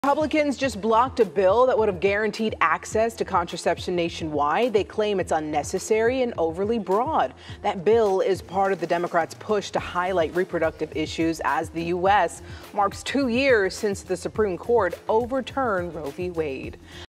Republicans just blocked a bill that would have guaranteed access to contraception nationwide. They claim it's unnecessary and overly broad. That bill is part of the Democrats' push to highlight reproductive issues as the U.S. marks 2 years since the Supreme Court overturned Roe v. Wade.